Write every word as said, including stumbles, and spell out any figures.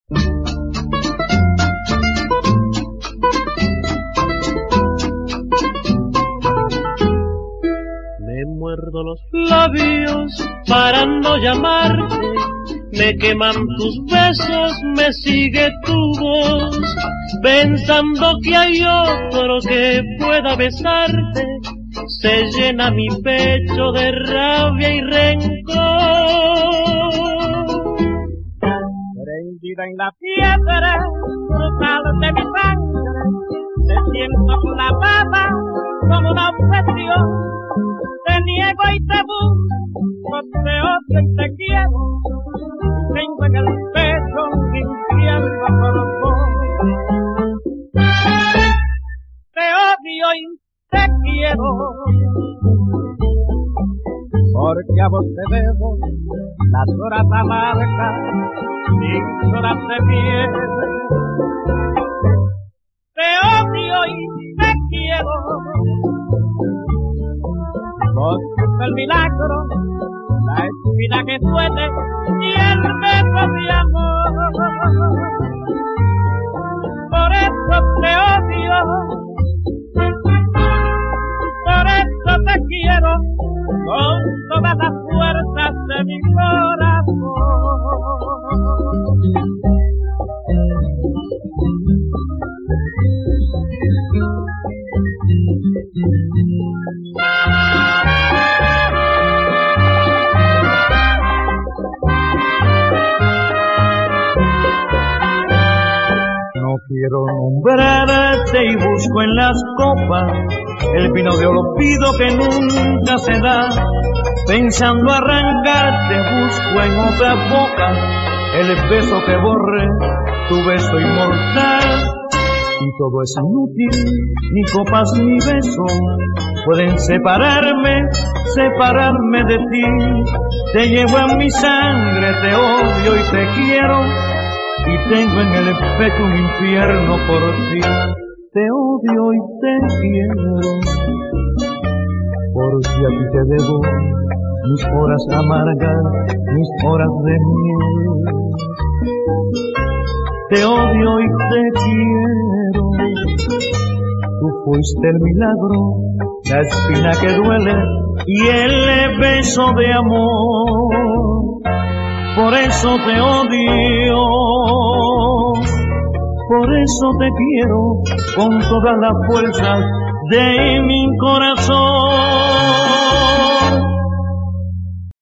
Me muerdo los labios para no llamarte, me queman tus besos, me sigue tu voz, pensando que hay otro que pueda besarte, se llena mi pecho de rabia y rencor. Prendida en la piedra brutal de mi sangre, te siento clavada como una obsesión. Te niego y te busco, te odio y te quiero, tengo en el pecho un infierno por vos. Te odio y te quiero, porque a vos te debo las horas amargas, mis horas de miel. Te odio y te quiero, vos sos el milagro, la espina que duele y el beso de amor. Por eso te odio, por eso te quiero, con todas las fuerzas de mi corazón. No quiero nombrarte y busco en las copas el vino de olvido que nunca se da. Pensando arrancarte busco en otra boca el beso que borré, tu beso inmortal. Y todo es inútil, ni copas ni besos pueden separarme, separarme de ti. Te llevo en mi sangre, te odio y te quiero, y tengo en el pecho un infierno por ti. Te odio y te quiero, porque a ti te debo mis horas amargas, mis horas de miel. Te odio y te quiero, tú fuiste el milagro, la espina que duele y el beso de amor. Por eso te odio, por eso te quiero con todas las fuerzas de mi corazón.